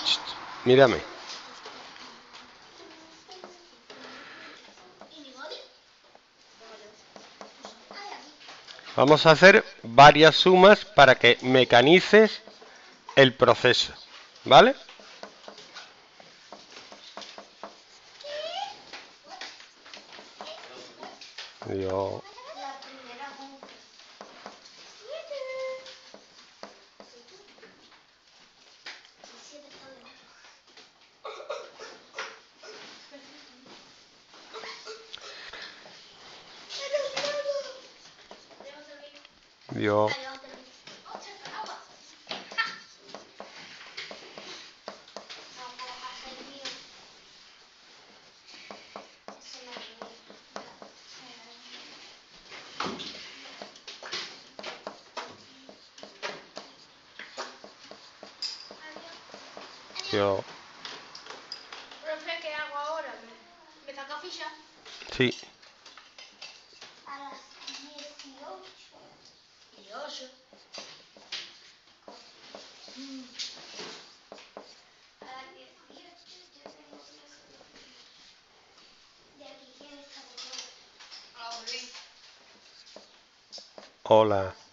Mírame. Vamos a hacer varias sumas para que mecanices el proceso, ¿vale? Yo... Yo... Yo... Profe, ¿qué hago ahora? ¿Me saca ficha? Sí. A las 18. 18. A las 18 yo tengo clase de física. De aquí, ¿quién está de todo? Hola, Luis. Hola.